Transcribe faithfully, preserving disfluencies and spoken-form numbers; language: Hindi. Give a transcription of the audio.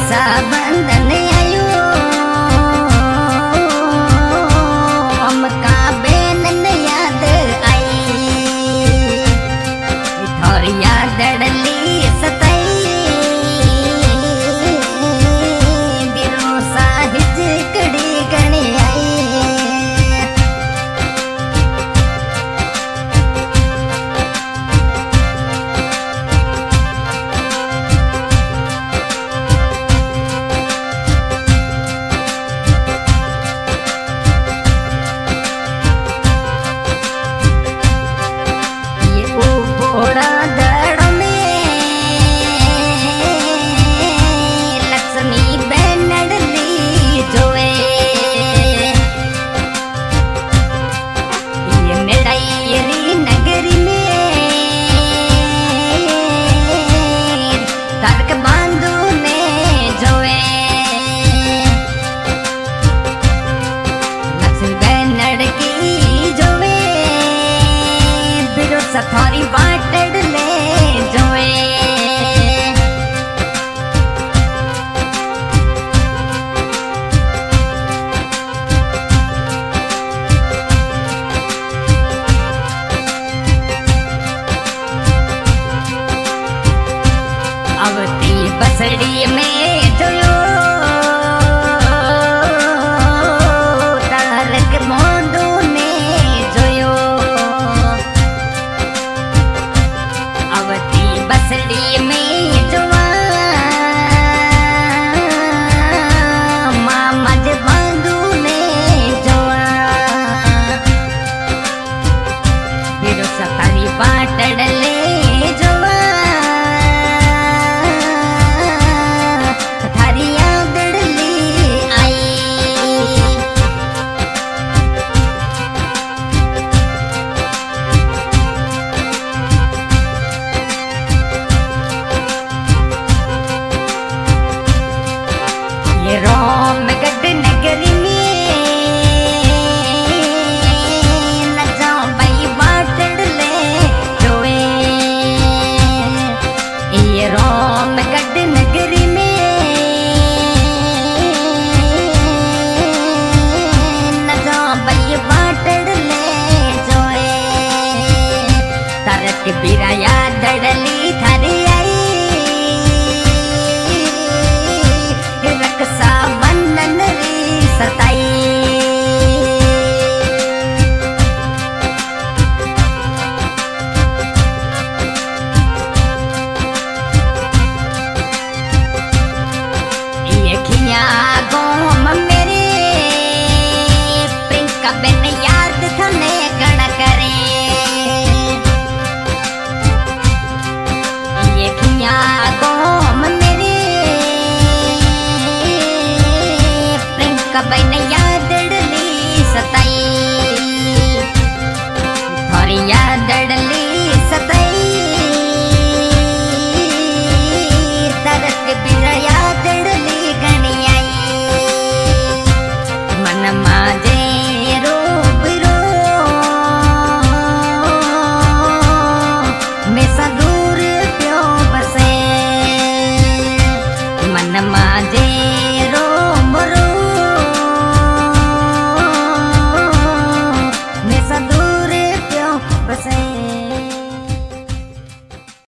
रक्षाबंधन आयो हमका बेनन याद आई थोड़ी याद डली सताई दिलों साहिज कड़ी गणी आई सथारी बाटड़ ले जोए अवती बसड़ी में जोयो तारक मोंदू ने जोयो बसड़ी में जुआ मामा जे बंधु ने जुआ फिर सतारी बाटड़ ले जुआ थारी याद डली आई रोम गढ़ नगरी में न जाऊं भाई बाटड़ ले जोए ये रोम गढ़ नगरी में न जाऊं भाई बाटड़ ले जोए तारक बीरा याद डली थारी आई रक्षाबंधन री सताई ये खिया गोम मेरे प्रिंका बेन याद थने गण करे ये खिया गोम मेरे कबई नैया